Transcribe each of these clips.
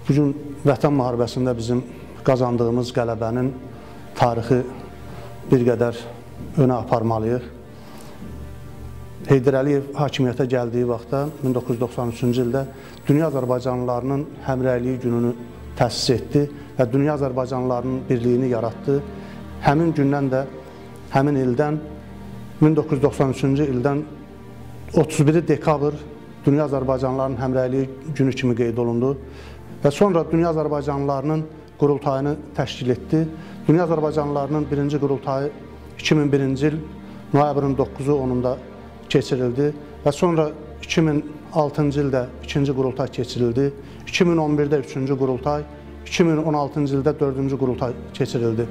Bugün Vətən müharibəsində bizim qazandığımız qələbənin tarixi bir qədər önə aparmalıyıq. Heydər Əliyev hakimiyyətə gəldiyi vaxtda 1993-cü ildə Dünya Azərbaycanlılarının Həmrəyliyi gününü təsis etdi və Dünya Azərbaycanlılarının birliyini yaratdı. Həmin gündən də, həmin ildən 1993-cü ildən 31 dekabr Dünya Azərbaycanlılarının Həmrəyliyi günü kimi qeyd olundu və sonra Dünya Azərbaycanlılarının qurultayını təşkil etdi. Dünya Azərbaycanlılarının birinci qurultayı 2001-ci il noyabrın 9-u 10-da keçirildi və sonra 2006-cı ildə ikinci qurultay keçirildi, 2011-də üçüncü qurultay, 2016-cı ildə dördüncü qurultay keçirildi.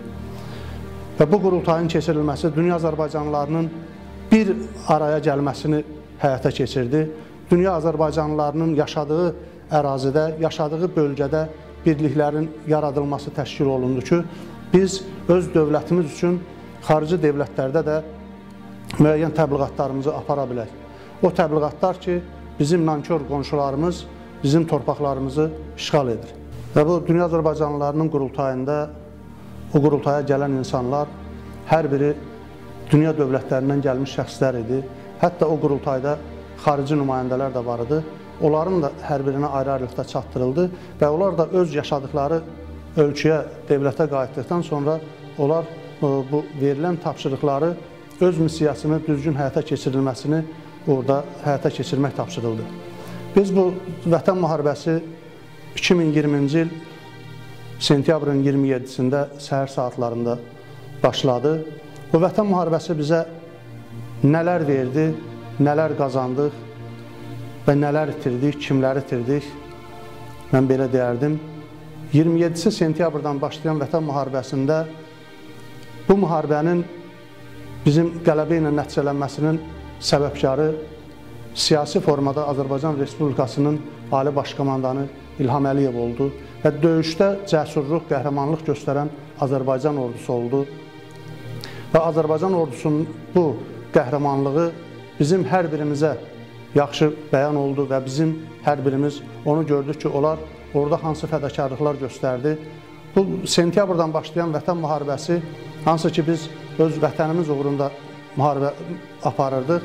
Və bu qurultayın keçirilməsi Dünya Azərbaycanlılarının bir araya gəlməsini həyata keçirdi. Dünya Azərbaycanlılarının yaşadığı ərazidə, yaşadığı bölgədə birliklərin yaradılması təşkil olundu ki, biz öz dövlətimiz üçün xarici dövlətlərdə də müəyyən təbliğatlarımızı apara bilək. O təbliğatlar ki, bizim nankör qonşularımız bizim torpaqlarımızı işğal edir. Və bu Dünya Azərbaycanlılarının qurultayında o qurultaya gələn insanlar hər biri dünya dövlətlərindən gəlmiş şəxslər idi. Hətta o qurultayda xarici nümayəndələr də var idi. Onların da hər birinə ayrı-ayrılıqda çatdırıldı və onlar da öz yaşadıkları ölkəyə, dövlətə qayıtdıqdan sonra onlar bu verilən tapşırıqları, öz missiyasını düzgün həyata keçirilməsini orada həyata keçirmək tapşırıldı. Biz bu Vətən müharibəsi 2020-ci il sentyabrın 27-sində səhər saatlarında başladı. Bu Vətən müharibəsi bizə nələr verdi, nələr qazandıq və nələr itirdik, kimləri itirdik, mən belə deyərdim. 27 sentyabrdan başlayan Vətən müharibəsində bu müharibənin bizim qələbə ilə nəticələnməsinin səbəbkarı siyasi formada Azərbaycan Respublikasının Ali Başkomandanı İlham Əliyev oldu və döyüşdə cəsurluq, qəhrəmanlıq göstərən Azərbaycan ordusu oldu. Və Azərbaycan ordusunun bu qəhrəmanlığı bizim hər birimizə yaxşı bəyan oldu və bizim hər birimiz onu gördük ki, onlar orada hansı fədakarlıqlar göstərdi. Bu sentyabrdan başlayan Vətən müharibəsi, hansı ki biz öz vətənimiz uğrunda müharibə aparırdıq.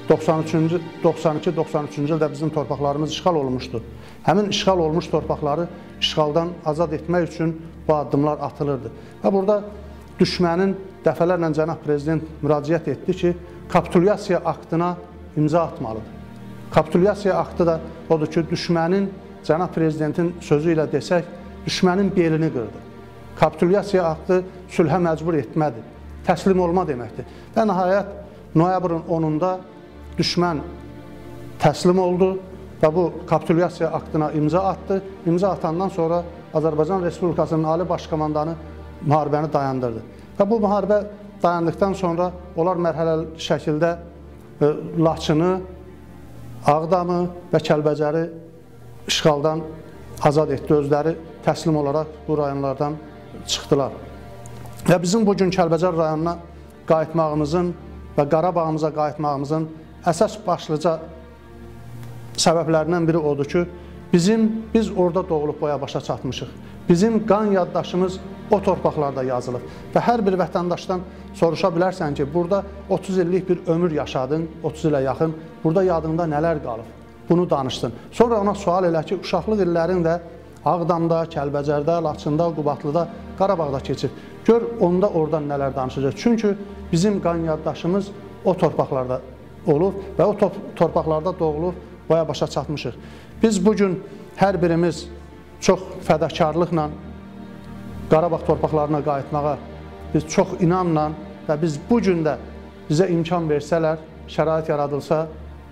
92-93-cü ildə bizim torpaqlarımız işğal olmuşdu. Həmin işğal olmuş torpaqları işğaldan azad etmək üçün bu addımlar atılırdı. Və burada düşmənin dəfələrlə Cənab Prezident müraciət etdi ki, kapitulyasiya aktına imza atmalıdır. Kapitulyasiya aktı da odur ki, düşmənin, Cənab Prezidentin sözü ilə desək, düşmənin belini qırdı. Kapitulyasiya aktı sülhə məcbur etmədir, təslim olma deməkdir. Və nəhayət, noyabrın 10-da düşmən təslim oldu və bu kapitulyasiya aktına imza atdı. İmza atandan sonra Azərbaycan Respublikasının Ali Başkomandanı müharibəni dayandırdı. Və bu müharibə dayandıqdan sonra onlar mərhələli şəkildə Laçını, Ağdamı və Kəlbəcəri işğaldan azad etdi. Özləri təslim olaraq bu rayonlardan çıxdılar. Və bizim bugün Kəlbəcər rayonuna qayıtmağımızın və Qarabağımıza qayıtmağımızın əsas başlıca səbəblərindən biri odur ki, biz orada doğulub boya başa çatmışıq. Bizim qan yaddaşımız o torpaqlarda yazılıb və hər bir vətəndaşdan soruşa bilərsən ki, burada 30 illik bir ömür yaşadın, 30 ilə yaxın, burada yadında nələr qalıb, bunu danışsın. Sonra ona sual elə ki, uşaqlıq illərində Ağdamda, Kəlbəcərdə, Laçında, Qubadlıda, Qarabağda keçib. Gör, onda oradan nələr danışacaq. Çünki bizim qan yaddaşımız o torpaqlarda olub və o torpaqlarda doğulub boya başa çatmışıq. Biz bugün hər birimiz çox fədakarlıqla Qarabağ torpaqlarına qayıtmağa biz çox inamla və biz bugün də bizə imkan versələr, şərait yaradılsa,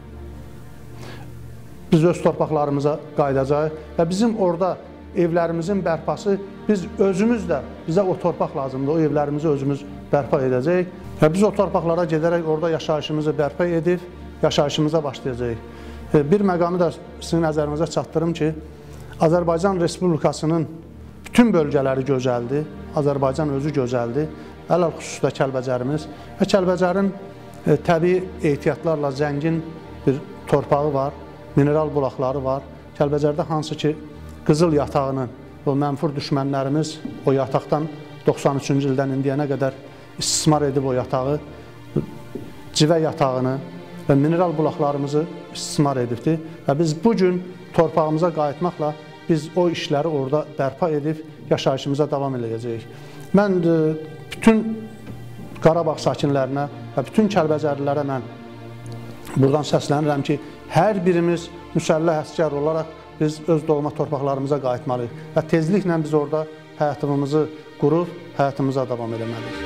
biz öz torpaqlarımıza qayıdacağıq və bizim orada evlərimizin bərpası, biz özümüz də, bizə o torpaq lazımdır, o evlərimizi özümüz bərpa edəcəyik və biz o torpaqlara gedərək orada yaşayışımızı bərpa edib, yaşayışımıza başlayacağıq. Bir məqamı da sizin nəzərinizə çatdırım ki, Azərbaycan Respublikasının bütün bölgələri gözəldir, Azərbaycan özü gözəldir, əlal xüsusda Kəlbəcərimiz və Kəlbəcərin təbii ehtiyatlarla zəngin bir torpağı var, mineral bulaqları var. Kəlbəcərdə hansı ki qızıl yatağının, o mənfur düşmənlərimiz o yataqdan 93-cü ildən indiyənə qədər istismar edib o yatağı, civə yatağını və mineral bulaqlarımızı istismar edibdir. Və biz bugün torpağımıza qayıtmaqla biz o işləri orada bərpa edib yaşayışımıza davam edəcəyik. Mən bütün Qarabağ sakinlərinə və bütün Kəlbəcərlilərə mən buradan səslənirəm ki, hər birimiz müsəlləh əsgər olaraq biz öz doğma torpaqlarımıza qayıtmalıyıq və tezliklə biz orada həyatımızı qurub, həyatımıza davam etməliyik.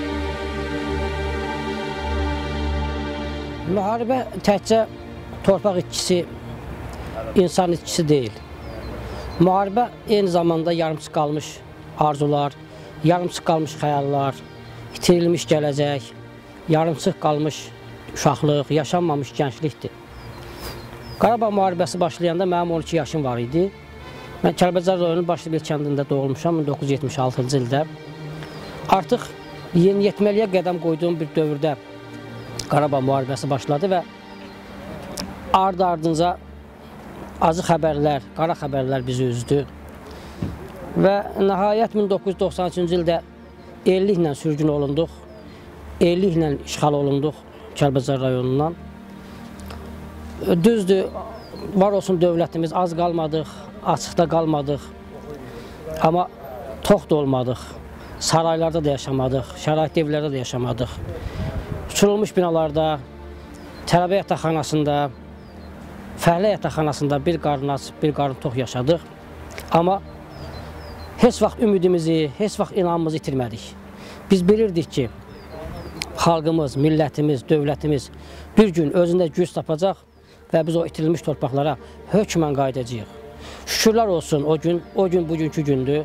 Müharibə təkcə torpaq itkisi, insan itkisi deyil. Müharibə eyni zamanda yarımçıq qalmış arzular, yarımçıq qalmış xəyallar, itirilmiş gələcək, yarımçıq qalmış uşaqlıq, yaşanmamış gənclikdir. Qarabağ müharibəsi başlayanda mənim 12 yaşım var idi. Mən Kəlbəcər rayonunun Başlıbel kəndində doğulmuşam 1976-cı ildə. Artıq yeniyetməliyə qədəm qoyduğum bir dövrdə Qarabağ müharibəsi başladı və ardınca acı xəbərlər, qara xəbərlər bizi üzdü. Və nəhayət 1993-cü ildə illiklə sürgün olunduq, illiklə işğal olunduq Kəlbəcər rayonundan. Düzdür, var olsun dövlətimiz, az qalmadıq, açıqda qalmadıq, amma tox da olmadıq, saraylarda da yaşamadıq, şərait evlərdə də yaşamadıq. Uçurulmuş binalarda, tələbə yataqxanasında, fəhlə yataqxanasında bir qarın aç, bir qarın tox yaşadıq. Amma heç vaxt ümidimizi, heç vaxt inamımızı itirmədik. Biz bilirdik ki, xalqımız, millətimiz, dövlətimiz bir gün özündə güc tapacaq və biz o itirilmiş torpaqlara hökmən qayıdacağıq. Şükürlər olsun o gün bugünkü gündür.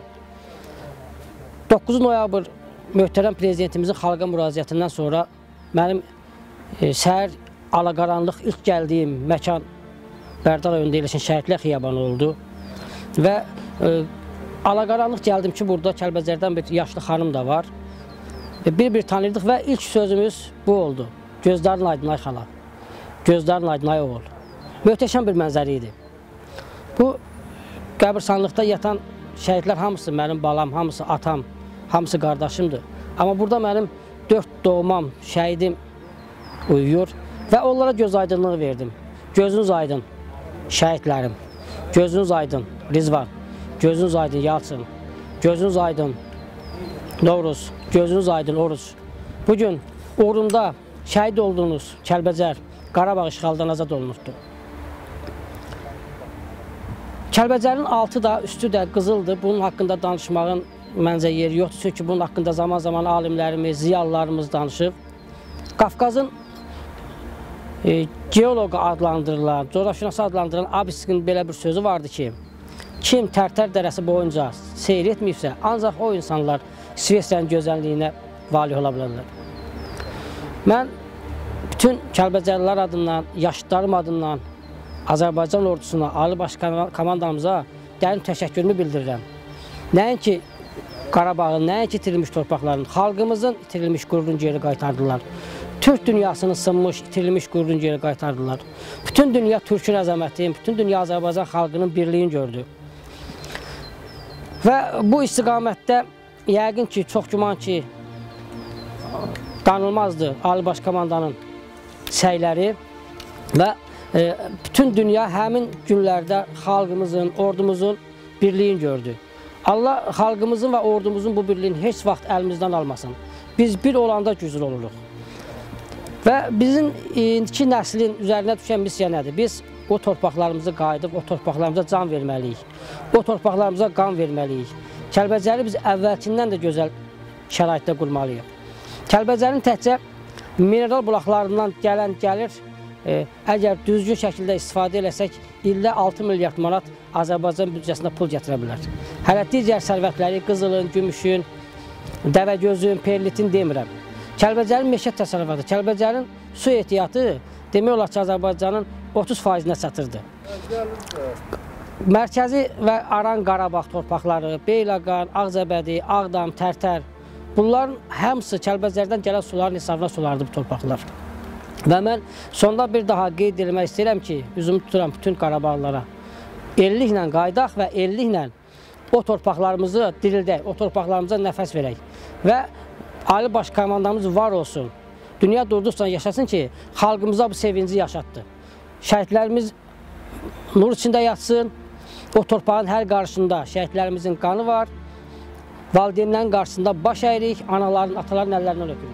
9 noyabr möhtərəm prezidentimizin xalqa müraciətindən sonra mənim səhər alaqaranlıq ilk gəldiyim məkan Bərdar rayonunda yerləşən Şəhidlər Xiyabanı oldu. Və alaqaranlıq gəldim ki, burada Kəlbəcərdən bir yaşlı xanım da var. Bir-bir tanıyırdıq və ilk sözümüz bu oldu. Gözlərin aydın ay xala, gözlərin aydın ay oğul. Möhtəşəm bir mənzərə idi. Bu qəbirstanlıqda yatan şəhidlər hamısı mənim balam, hamısı atam, hamısı qardaşımdır. Amma burada mənim 4 doğmam, şəhidim uyuyur və onlara göz aydınlığı verdim. Gözünüz aydın şəhidlərim, gözünüz aydın Rizvan, gözünüz aydın Yalçın, gözünüz aydın Novruz, gözünüz aydın Oruc. Bugün uğrunda şəhid olduğunuz Kəlbəcər, Qarabağ işğaldan azad olunubdur. Kəlbəcərin altı da, üstü də qızıldır. Bunun haqqında danışmağın məncə yeri yoxdur. Çünki bunun haqqında zaman-zaman alimlərimiz, ziyalılarımız danışıb. Qafqazın geoloqu adlandırılan, coğrafşünası adlandırılan Abiskin belə bir sözü vardı ki, kim Tərtər dərəsi boyunca seyr etməyibsə, ancaq o insanlar Svetsiyənin gözəlliyinə valih ola bilərlər. Mən bütün Kəlbəcərlilər adından, yaşlılarım adından, Azərbaycan ordusuna, Ali Baş Komandamıza dərin təşəkkürümü bildirirəm. Nəinki Qarabağın, nəinki itirilmiş torpaqların, xalqımızın itirilmiş qürurun geri qaytardılar. Türk dünyasını sınmış, itirilmiş qürurun geri qaytardılar. Bütün dünya Türkün əzəmətin, bütün dünya Azərbaycan xalqının birliyini gördü. Və bu istiqamətdə yəqin ki, çox güman ki, danılmazdı Ali Baş Komandanın səyləri və bütün dünya həmin günlərdə xalqımızın, ordumuzun birliyini gördü. Allah xalqımızın və ordumuzun bu birliyini heç vaxt əlimizdən almasın. Biz bir olanda güclü oluruq. Və bizim indiki nəslin üzərinə düşən missiya nədir? Biz o torpaqlarımızı qayıdıb, o torpaqlarımıza can verməliyik. O torpaqlarımıza qan verməliyik. Kəlbəcəri biz əvvəlkindən də gözəl şəraitdə qurmalıyıq. Kəlbəcərin təkcə mineral bulaqlarından gələn gəlir, əgər düzgün şəkildə istifadə eləsək, ildə 6 milyard manat Azərbaycan büdcəsinə pul gətirə bilər. Hələ digər sərvətləri, qızılın, gümüşün, dəvəgözün, perlitin demirəm. Kəlbəcərin meşə təsərrüfatı, Kəlbəcərin su ehtiyatı demək olar ki, Azərbaycanın 30%-nə çatırdı. Mərkəzi və Aran Qarabağ torpaqları, Beyləqan, Ağcabədi, Ağdam, Tərtər, bunların hamısı Kəlbəcərdən gələn suların hesabına sulardı bu torpaqlar. Və mən sonda bir daha qeyd etmək istəyirəm ki, üzümü tuturam bütün Qarabağlılara. Elliklə qaydaq və elliklə o torpaqlarımızı dirildək, o torpaqlarımıza nəfəs verək və Ali Baş Komandamız var olsun. Dünya durduqca yaşasın ki, xalqımıza bu sevinci yaşatdı. Şəhidlərimiz nur içində yatsın, o torpağın hər qarşısında şəhidlərimizin qanı var. Valideynlərin qarşısında baş əyirik, anaların, ataların əllərindən öpürük.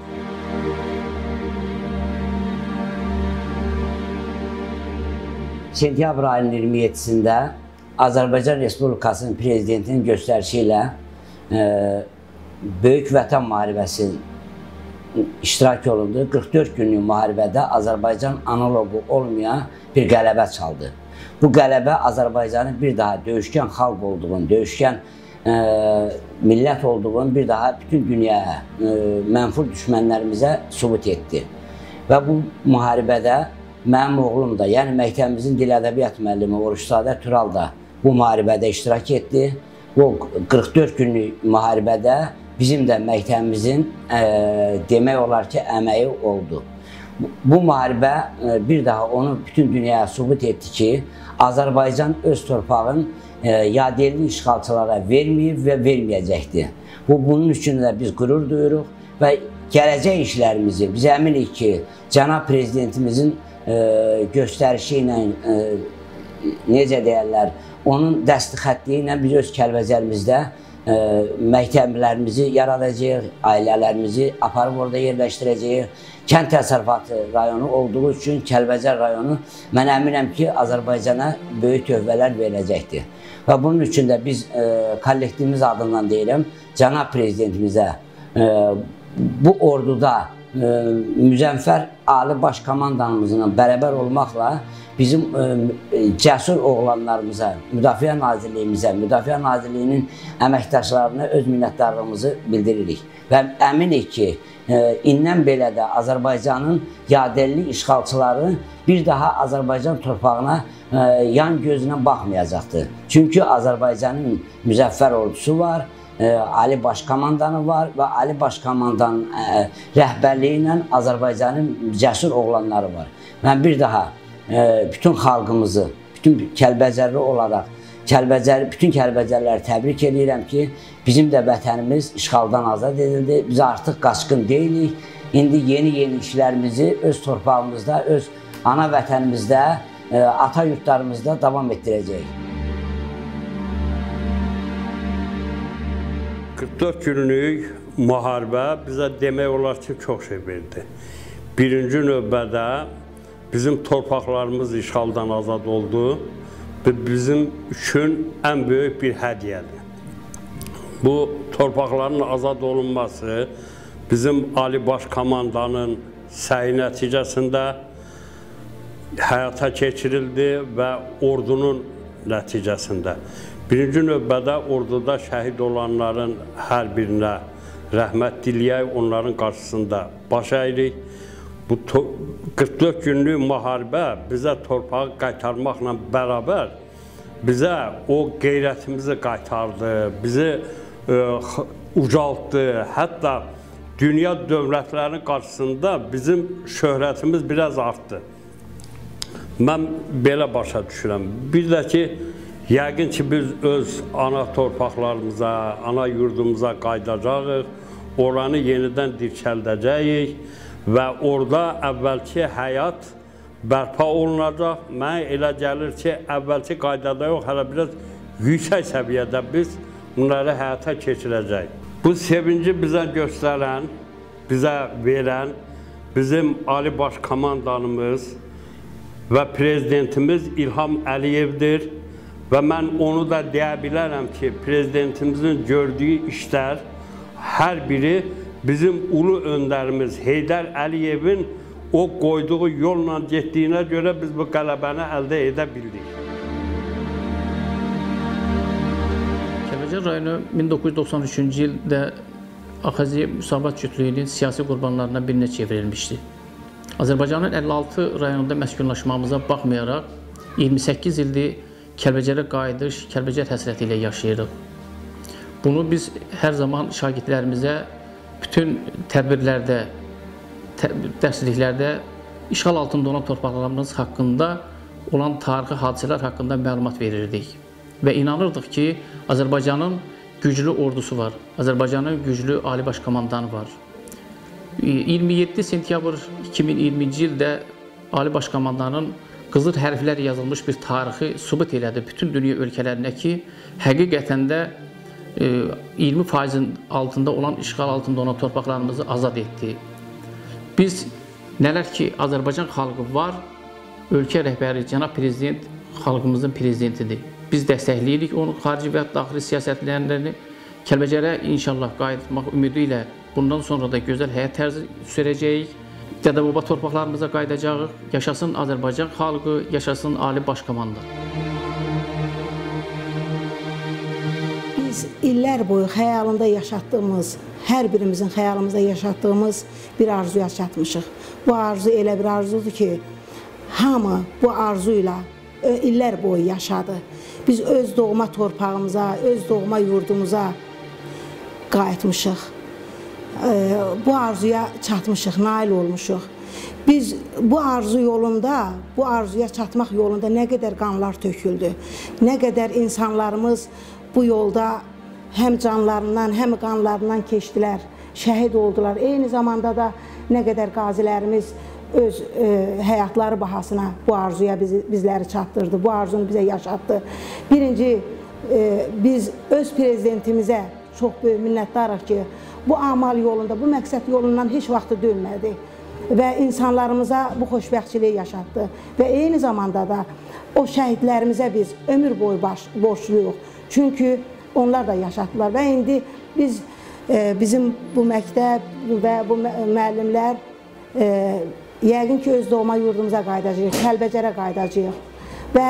Sentyabr ayının 27-sində Azərbaycan Respublikasının Prezidentinin göstərişi ilə Böyük Vətən Müharibəsinin iştirak olundu. 44 günlük müharibədə Azərbaycan analogu olmayan bir qələbə çaldı. Bu qələbə Azərbaycanın bir daha döyüşkən xalq olduğunu, döyüşkən millət olduğunu bir daha bütün dünyaya, mənfur düşmənlərimizə sübut etdi. Və bu müharibədə mənim oğlum da, yəni məktəbimizin dil ədəbiyyat müəllimi Oruçzadə Tural da bu müharibədə iştirak etdi. Bu 44 günlük müharibədə bizim də məktəbimizin demək olar ki, əməyi oldu. Bu müharibə bir daha onu bütün dünyaya sübut etdi ki, Azərbaycan öz torpağın yadelli işğalçılara verməyib və verməyəcəkdir. Bunun üçün də biz qürur duyuruq və gələcək işlərimizi biz əminik ki, Cənab Prezidentimizin göstərişi ilə, necə deyərlər, onun dəsti xətliyi ilə biz öz Kəlbəcərimizdə məktəblərimizi yaradacağıq, ailələrimizi aparıb orada yerləşdirəcəyik. Kənd təsərrüfatı rayonu olduğu üçün Kəlbəcər rayonu mən əminəm ki, Azərbaycana böyük töhfələr verəcəkdir. Və bunun üçün də biz kollektivimiz adından deyirəm, Cənab Prezidentimizə bu orduda Müzəffər Ali Baş Komandanımızla bərabər olmaqla bizim cəsur oğlanlarımıza, Müdafiə Nazirliyimizə, Müdafiə Nazirliyinin əməkdaşlarına öz minnətdarlığımızı bildiririk. Və əminik ki, indən belə də Azərbaycanın yadelli işğalçıları bir daha Azərbaycan torpağına yan gözünə baxmayacaqdır. Çünki Azərbaycanın müzəffər ordusu var, Ali Baş Komandanı var və Ali Baş Komandanın rəhbərliyi ilə Azərbaycanın cəsur oğlanları var. Mən bir daha bütün xalqımızı, bütün Kəlbəcərli olaraq bütün Kəlbəcərləri təbrik edirəm ki, bizim də vətənimiz işğaldan azad edildi. Biz artıq qaçqın deyilik. İndi yeni işlərimizi öz torpağımızda, öz ana vətənimizdə, ata yurtlarımızda davam etdirəcəyik. 44 günlük müharibə bizə demək olar ki, çox şey verdi. Birinci növbədə bizim torpaqlarımız işğaldan azad oldu və bizim üçün ən böyük bir hədiyyədir. Bu torpaqların azad olunması bizim Ali Baş Komandanın səyi nəticəsində həyata keçirildi və ordunun nəticəsində. Birinci növbədə orduda şəhid olanların hər birinə rəhmət diləyək, onların qarşısında baş əyirik. Bu 44 günlük müharibə bizə torpağı qaytarmaqla bərabər bizə o qeyrətimizi qaytardı, bizi ucaltdı. Hətta dünya dövlətlərinin qarşısında bizim şöhrətimiz biraz artdı. Mən belə başa düşürəm. Bir də ki, yəqin ki, biz öz ana torpaqlarımıza, ana yurdumuza qayıdacağıq, oranı yenidən dirçəldəcəyik və orada əvvəlki həyat bərpa olunacaq. Mənə elə gəlir ki, əvvəlki qaydada yox, hələ biraz yüksək səviyyədə biz bunları həyata keçirəcəyik. Bu sevinci bizə göstərən, bizə verən bizim Ali Baş Komandanımız və Prezidentimiz İlham Əliyevdir və mən onu da deyə bilərəm ki, Prezidentimizin gördüyü işlər hər biri bizim ulu öndərimiz Heydər Əliyevin o qoyduğu yolla getdiyinə görə biz bu qələbəni əldə edə bildik. Kəlbəcər rayonu 1993-cü ildə AXC Müsavat Cütlüyünün siyasi qurbanlarından birinə çevrilmişdi. Azərbaycanın 56 rayonunda məskunlaşmamıza baxmayaraq 28 ildir Kəlbəcərə qayıdış, Kəlbəcər həsrəti ilə yaşayırıq. Bunu biz hər zaman şagirdlərimizə bütün tədbirlərdə, dərsliklərdə işğal altında olan torpaqlarımız haqqında olan tarixi hadisələr haqqında məlumat verirdik. və inanırdıq ki, Azərbaycanın güclü ordusu var, Azərbaycanın güclü Ali Baş Komandanı var. 27 sentyabr 2020-ci ildə Ali Baş Komandanın qızıl hərflər yazılmış bir tarixi sübut elədi bütün dünya ölkələrinə ki, həqiqətən də 20%-in altında olan, işğal altında olan torpaqlarımızı azad etdi. Biz nələr ki, Azərbaycan xalqı var, ölkə rəhbəri, cənab prezident xalqımızın prezidentidir. Biz dəstəkləyirik onun xarici və daxili siyasətlərini. Kəlbəcərə inşallah qayıtmaq ümidi ilə bundan sonra da gözəl həyat tərzi sürəcəyik. Dədə-baba torpaqlarımıza qayıdacağıq. Yaşasın Azərbaycan xalqı, yaşasın Ali Baş Komandan. Biz illər boyu xəyalında yaşatdığımız, hər birimizin xəyalımızda yaşatdığımız bir arzuya çatmışıq. Bu arzu elə bir arzudur ki, hamı bu arzuyla illər boyu yaşadı. Biz öz doğma torpağımıza, öz doğma yurdumuza qayıtmışıq. Bu arzuya çatmışıq, nail olmuşuq. Biz bu arzu yolunda, bu arzuya çatmaq yolunda nə qədər qanlar töküldü, nə qədər insanlarımız bu yolda həm canlarından, həm qanlarından keçdilər, şəhid oldular. Eyni zamanda da nə qədər qazilərimiz öz həyatları bahasına bu arzuya bizləri çatdırdı, bu arzunu bizə yaşatdı. Birinci, biz öz prezidentimizə çox böyük minnətdarıq ki, bu amal yolunda, bu məqsəd yolundan heç vaxtı dönmədi və insanlarımıza bu xoşbəxtçiliyi yaşatdı. Və eyni zamanda da o şəhidlərimizə biz ömür boyu borçluyuq. Çünki onlar da yaşatdılar və indi biz, bizim bu məktəb və bu müəllimlər yəqin ki, öz doğma yurdumuza qayıdacağıq, Kəlbəcərə qayıdacağıq. Və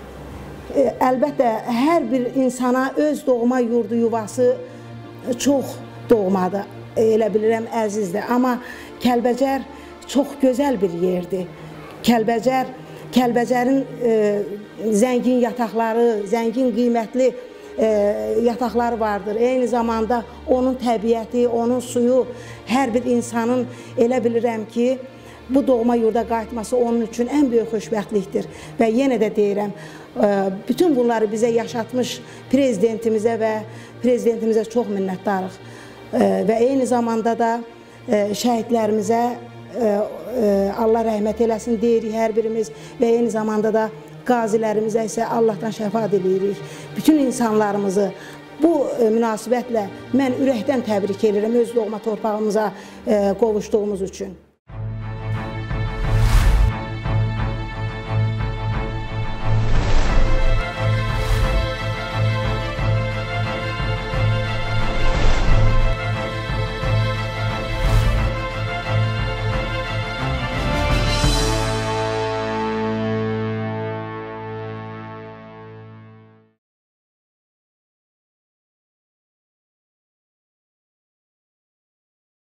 əlbəttə, hər bir insana öz doğma yurdu yuvası çox doğmadır, elə bilirəm, əzizdir. Amma Kəlbəcər çox gözəl bir yerdir. Kəlbəcərin zəngin yataqları, zəngin qiymətli yataqları vardır. Eyni zamanda onun təbiəti, onun suyu hər bir insanın elə bilirəm ki, bu doğma yurda qayıtması onun üçün ən böyük xoşbəxtlikdir. Və yenə də deyirəm, bütün bunları bizə yaşatmış prezidentimizə və prezidentimizə çox minnətdarıq. Və eyni zamanda da şəhidlərimizə Allah rəhmət eləsin deyirik hər birimiz və eyni zamanda da qazilərimizə isə Allahdan şəfaət edirik. Bütün insanlarımızı bu münasibətlə mən ürəkdən təbrik edirəm öz doğma torpağımıza qovuşduğumuz üçün.